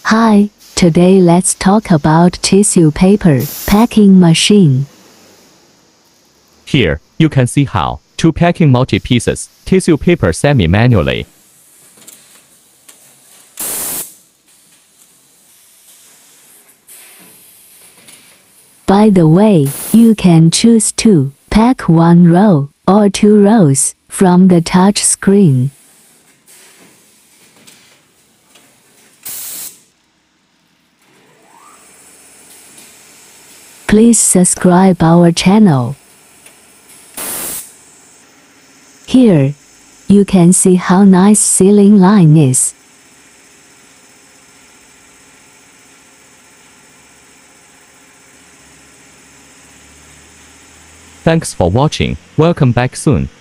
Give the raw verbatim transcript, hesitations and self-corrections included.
Hi, today let's talk about tissue paper packing machine. Here, you can see how to packing multi-pieces tissue paper semi-manually. By the way, you can choose to pack one row or two rows from the touch screen. Please subscribe our channel. Here, you can see how nice ceiling line is. Thanks for watching. Welcome back soon.